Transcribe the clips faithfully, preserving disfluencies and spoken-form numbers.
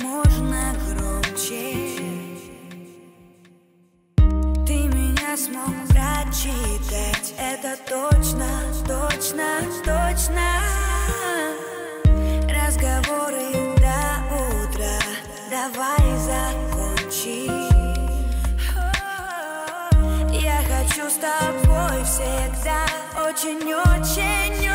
можно громче. Ты меня смог прочитать, это точно, точно, точно. Разговоры до утра, давай закончим. Я хочу с тобой всегда, очень-очень-очень.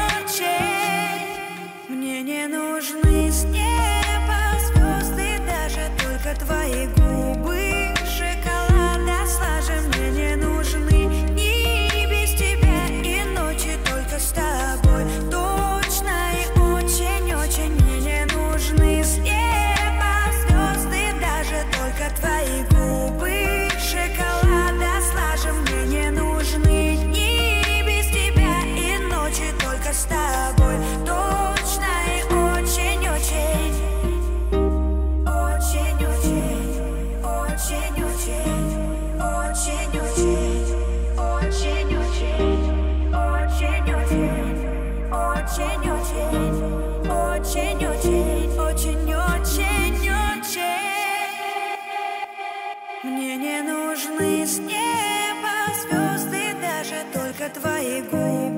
Мне не нужны с неба звезды, даже только твои губы шоколада слаже. Мне не нужны дни без тебя и ночи только с тобой. Точно и очень-очень. Мне не нужны с неба звезды, даже только твои губы шоколада слаже. Мне не нужны дни без тебя и ночи только с тобой. Точно и очень-очень. Очень-очень. Очень-очень. Очень-очень. Очень-очень. Очень-очень. Очень-очень. Очень-очень. Очень-очень-очень. Мне не нужны с неба звезды, даже только твои губы